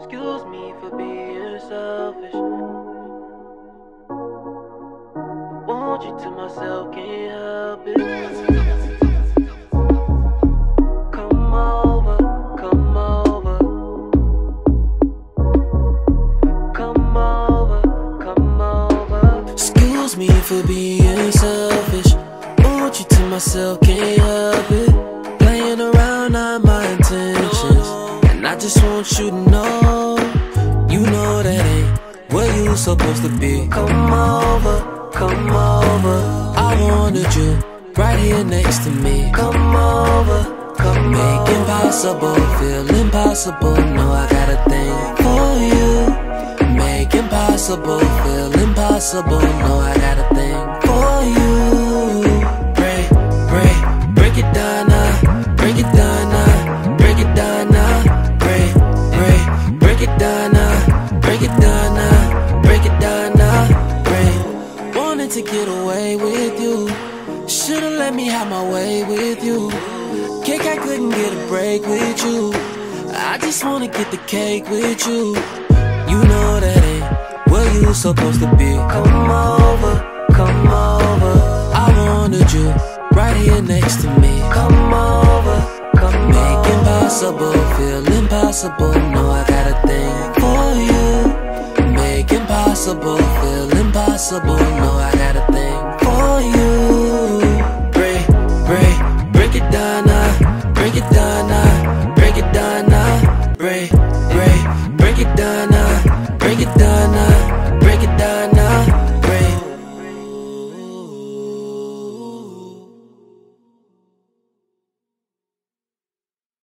Excuse me for being selfish. Want you to myself, can't help it. Come over, come over. Come over, come over. Excuse me for being selfish. Want you to myself, can't help it. Playing around, not my intentions. And I just want you to know, you know that ain't where you supposed to be. Come over, come over. I wanted you right here next to me. Come over, come over. Make impossible feel impossible. No, I got a thing for you. Make impossible feel impossible. No, I got a thing for you. Break it down now. Break it down now. Break it down now. Break it down now. Break it down now. Break it down now. Wanted to get away with you. Should've let me have my way with you. Cake, I couldn't get a break with you. I just wanna get the cake with you. You know that ain't where you supposed to be. Come over, come over. I wanted you right here next to me. Come over, come over. Make impossible feel impossible. No, I got a thing for you. Make impossible feel impossible. No, I got a thing for you. Break it down now. Break it down now.